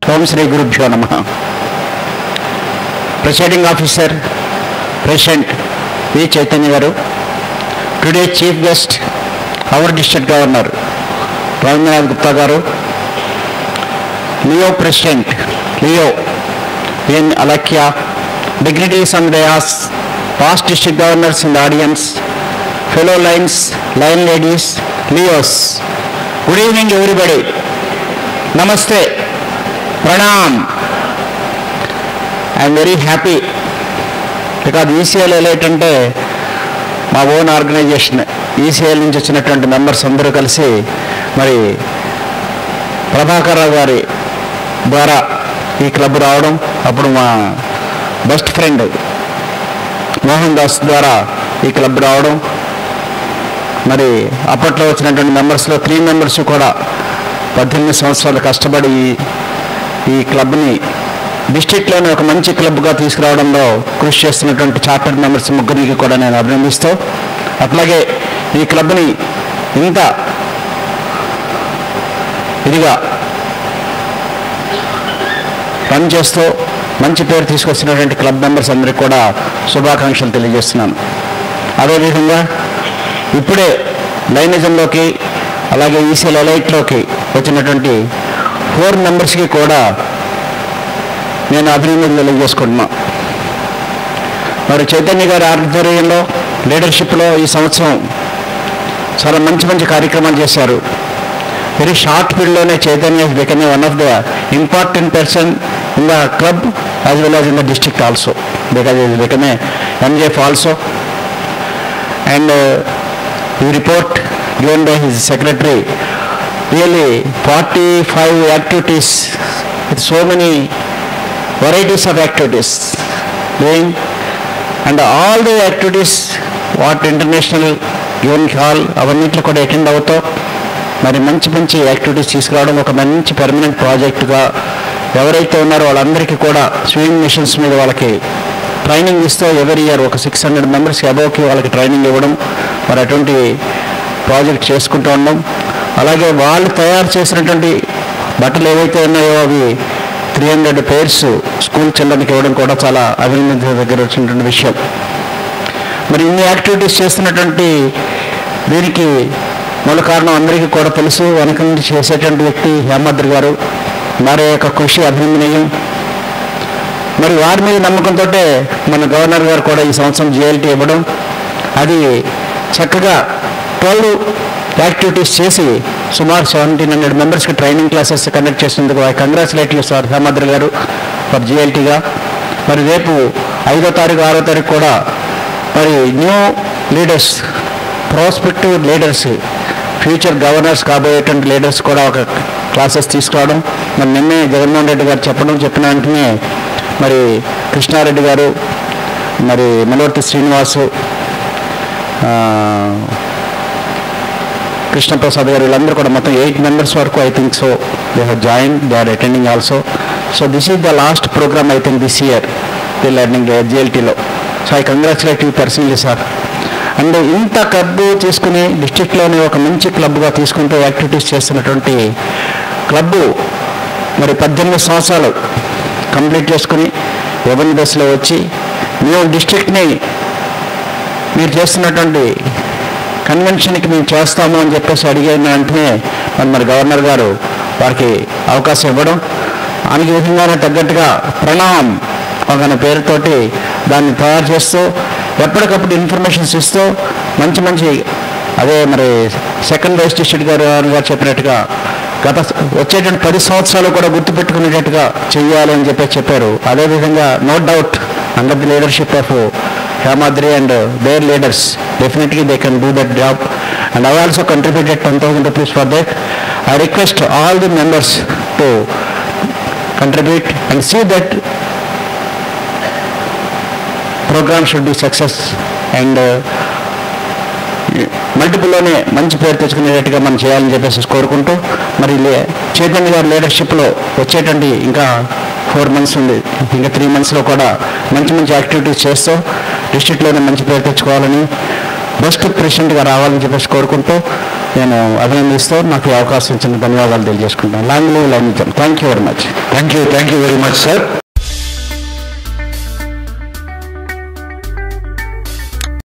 ఓం శ్రీ గురుభ్యో నమః. Presiding officer president V Chaitanya garu, today chief guest our district governor Ravindranath Gupta garu, Leo president Leo N Alakhya, dignitaries and dayas, past district governors in the audience, fellow line ladies, Leos. Good evening everybody. Namaste. Pranam. I am very happy because ECL elite ante మా own organisation. ECL నుంచి వచ్చినటువంటి members అందరూ కలిసి మరి ప్రభాకర్ రావు గారి ద్వారా ఈ club రావడం, అప్పుడు మా బెస్ట్ ఫ్రెండ్ మోహన్ దాస్ ద్వారా ఈ క్లబ్ రావడం, మరి అప్పట్లో వచ్చినటువంటి మెంబర్స్లో 3 మెంబర్స్ కూడా 18 సంవత్సరాలు కష్టపడి ఈ క్లబ్ని డిస్ట్రిక్ట్లోనే ఒక మంచి క్లబ్గా తీసుకురావడంలో కృషి చేస్తున్నటువంటి చార్టర్ మెంబర్స్ ముగ్గురికి కూడా నేను అభినందిస్తూ, అట్లాగే ఈ క్లబ్ని ఇంత ఇదిగా రన్ చేస్తూ మంచి పేరు తీసుకొచ్చినటువంటి క్లబ్ మెంబర్స్ అందరికీ కూడా శుభాకాంక్షలు తెలియజేస్తున్నాను. అదేవిధంగా ఇప్పుడే లైనిజంలోకి అలాగే ఈసీఎల్ ఎలైట్లోకి వచ్చినటువంటి 4 మెంబర్స్కి కూడా నేను అభినందనలు తెలియజేసుకుంటున్నాను. మరి చైతన్య గారి ఆధ్వర్యంలో లీడర్షిప్లో ఈ సంవత్సరం చాలా మంచి కార్యక్రమాలు చేశారు. వెరీ షార్ట్ పీరియడ్లోనే Chaitanya become one of the important person in the club as well as in the district also, because is become a MJF also. And ఈ report given by his secretary, really 45 activities with so many varieties of activities doing, and all the activities what international given call అవన్నిట్లో కూడా attend అవుతూ మరి మంచి activities తీసుకురావడం, ఒక మంచి permanent ప్రాజెక్టుగా ఎవరైతే ఉన్నారో వాళ్ళందరికీ కూడా స్విమ్మింగ్ మిషన్స్ మీద వాళ్ళకి ట్రైనింగ్ ఇస్తూ ఎవరీ ఇయర్ ఒక 600 మెంబర్స్కి అబౌవ్కి వాళ్ళకి ట్రైనింగ్ ఇవ్వడం, మరి అటువంటి ప్రాజెక్ట్ చేసుకుంటూ ఉన్నాం. అలాగే వాళ్ళు తయారు చేసినటువంటి బట్టలు ఏవైతే ఉన్నాయో అవి 300 pairs స్కూల్ చిల్డ్రన్కి ఇవ్వడం కూడా చాలా అభినందన దగ్గర వచ్చినటువంటి విషయం. మరి ఇన్ని యాక్టివిటీస్ చేస్తున్నటువంటి దీనికి మూల కారణం అందరికీ కూడా తెలుసు. వెనక నుంచి చేసేటువంటి వ్యక్తి హేమాద్రి గారు, వారి యొక్క కృషి అభినందనీయం. మరి వారి మీద నమ్మకంతో మన గవర్నర్ గారు కూడా ఈ సంవత్సరం GLT ఇవ్వడం, అది చక్కగా 12 యాక్టివిటీస్ చేసి సుమారు 1700 మెంబర్స్కి ట్రైనింగ్ క్లాసెస్ కండక్ట్ చేసినందుకు I congratulate you sir Hemadri garu for GLTగా. మరి రేపు 5వ తారీఖు 6వ తారీఖు కూడా మరి new leaders, prospective leaders, future governors కాబోయేటువంటి లీడర్స్ కూడా ఒక క్లాసెస్ తీసుకురావడం. మరి నిన్నే జగన్మోహన్ రెడ్డి గారు చెప్పిన వెంటనే మరి కృష్ణారెడ్డి గారు, మరి మలవర్తి శ్రీనివాసు, కృష్ణప్రసాద్ గారు, వీళ్ళందరూ కూడా మొత్తం 8 మెంబర్స్ వరకు I think so they have join, they are attending also. So this is the last programme I think this year the learning GLTలో. So I congratulate you personally sir. And ఇంత క్లబ్ తీసుకుని డిస్ట్రిక్ట్లోని ఒక మంచి క్లబ్గా తీసుకుంటూ activities చేస్తున్నటువంటి club మరి 18 సంవత్సరాలు కంప్లీట్ చేసుకుని రెవెన్యూ దశలో వచ్చి మేము డిస్ట్రిక్ట్ని మీరు చేస్తున్నటువంటి కన్వెన్షన్కి మేము చేస్తాము అని చెప్పేసి అడిగిన వెంటనే మరి గవర్నర్ గారు వారికి అవకాశం ఇవ్వడం, అందుకు విధంగానే తగ్గట్టుగా ప్రణామ్ ఒక పేరుతోటి దాన్ని తయారు చేస్తూ ఎప్పటికప్పుడు ఇన్ఫర్మేషన్స్ ఇస్తూ మంచి అదే మరి సెకండ్ వైస్ డిస్ట్రిక్ట్ గారు చెప్పినట్టుగా వచ్చేటువంటి 10 సంవత్సరాలు కూడా గుర్తుపెట్టుకునేటట్టుగా చెయ్యాలి అని చెప్పారు. అదేవిధంగా no doubt under the leadership of Hyamadri and their leaders, definitely they can do that job, and I also contributed 10,000 rupees for that. I request all the members to contribute and see that program should be success and మల్టిపుల్లోనే మంచి పేరు తెచ్చుకునేటట్టుగా మనం చేయాలని చెప్పేసి కోరుకుంటూ, మరి చైతన్య గారి లీడర్షిప్లో వచ్చేటువంటి ఇంకా 4 months ఉంది, ఇంకా 3 monthsలో కూడా మంచి యాక్టివిటీస్ చేస్తూ డిస్ట్రిక్ట్లోనే మంచి పేరు తెచ్చుకోవాలని, బెస్ట్ ప్రెసిడెంట్గా రావాలని చెప్పేసి కోరుకుంటూ నేను అభినందిస్తూ నాకు ఈ అవకాశం ఇచ్చిన ధన్యవాదాలు తెలియజేసుకుంటాను. Long live lionism. Thank you very much. Thank you very much sir.